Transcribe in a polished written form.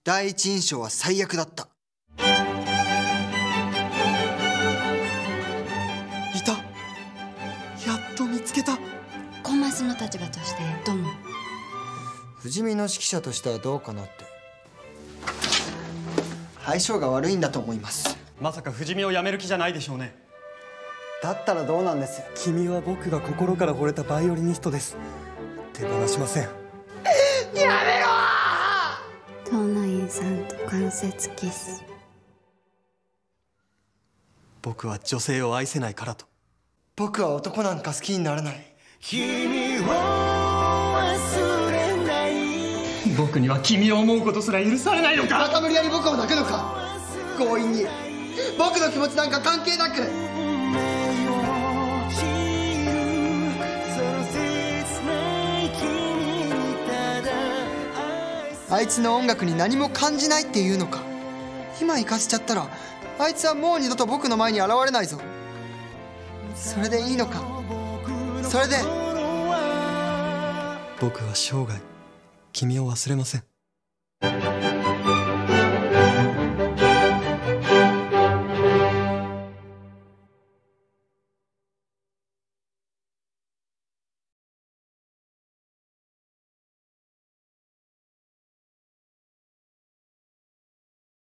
第一印象は最悪だった。 いた。やっと見つけた。 コンマスの立場としてどう思う？ 不死身の指揮者としてはどうかなって。相性が悪いんだと思います。 まさか不死身をやめる気じゃないでしょうね。 だったらどうなんです？ 君は僕が心から惚れたバイオリニストです。手放しません。 やめろ遠野院さんと関節キス。 僕は女性を愛せないからと。 僕は男なんか好きにならない。 君を忘れない。 僕には君を思うことすら許されないのか。 また無理やり僕を抱くのか。強引に僕の気持ちなんか関係なく。あいつの音楽に何も感じないっていうのか。今行かせちゃったらあいつはもう二度と僕の前に現れないぞ。それでいいのか。それで僕は生涯君を忘れません。